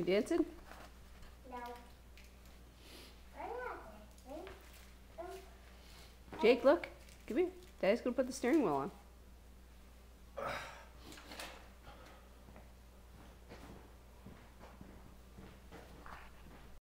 dancing? No. I'm not dancing. Jake, look. Come here. Daddy's gonna put the steering wheel on.